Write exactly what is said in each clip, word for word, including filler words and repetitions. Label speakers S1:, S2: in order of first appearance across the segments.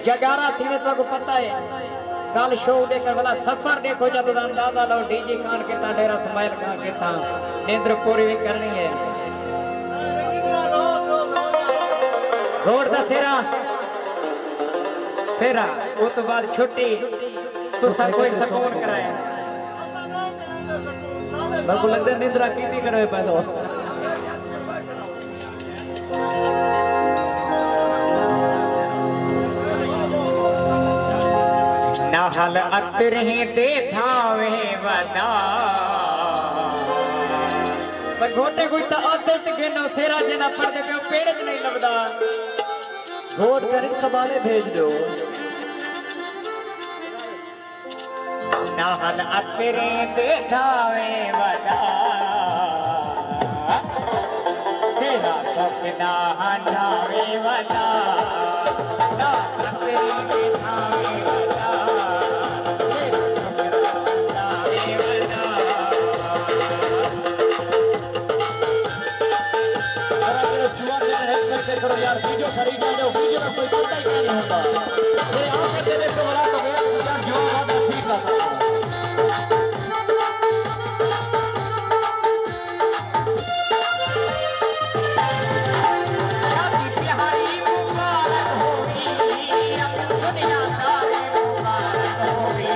S1: जगारा थी तो को पता है कल शो देखकर वाला सफर देखो जब अंदाजा लो डीजे खान के ता डेरा स्माइल खान के ता नेंद्र पूरी भी करनी है रोड दा सेरा सेरा वो तो बाद छुट्टी तो सब कोई सकून कराए
S2: मेरे को लगता है निंद्रा कीती करे पहले
S1: नहल अतरही देखावे वदा पर घोटे कोई तो आदत के नो सेरा जना पड़ते पे पेड़ च नहीं लबदा
S2: घोट कर संभाले भेज दो
S1: नहल अतरही देखावे वदा सेरा सपना हटावे वदा ना अतरही देखावे
S2: करो यार वीडियो खरीदना दो वीडियो में कोई पता ही नहीं होता ये आंखें तेरे से बड़ा तो मेरा यार जो बात ठीक लगा
S1: शादी प्यारी मुबारक होगी दुनिया सारी मुबारक होगी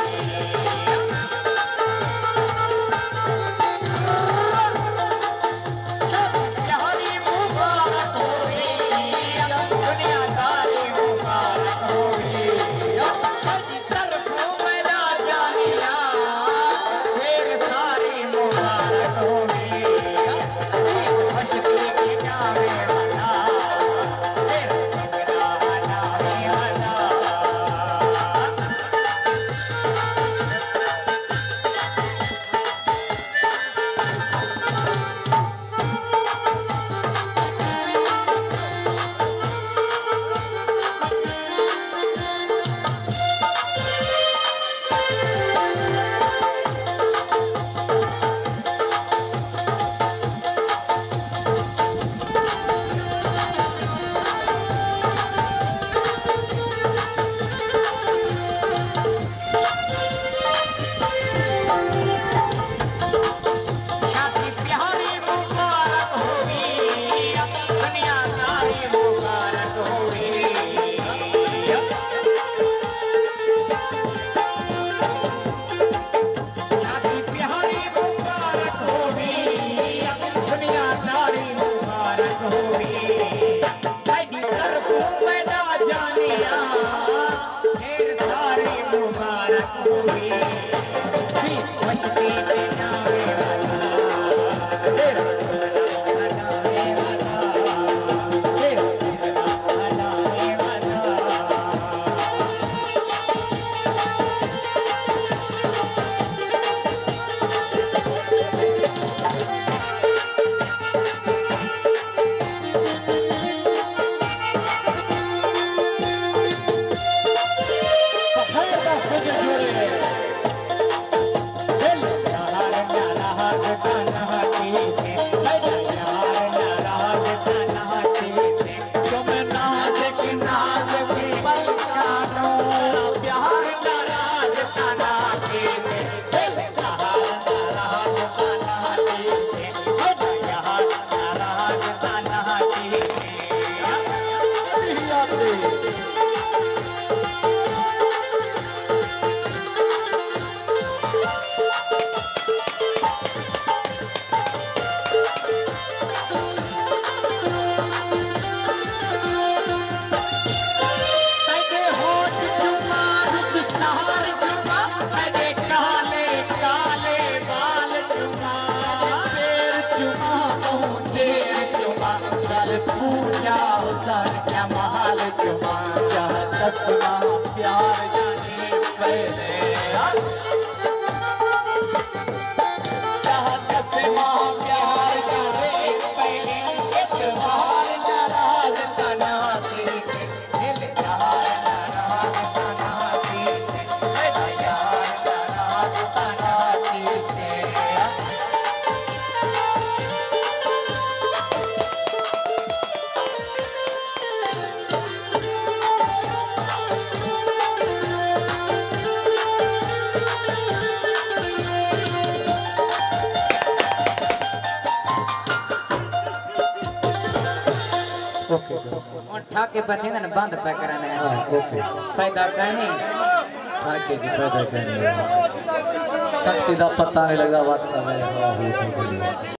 S2: प्यार जाने पहले ओके
S1: और ठाके बचे ना बंद पे कराने हैं
S2: हाँ ओके
S1: फायदा कहने
S2: ठाके जी पैदा करने शक्ति का पता नहीं लगता बात सब है हाँ हो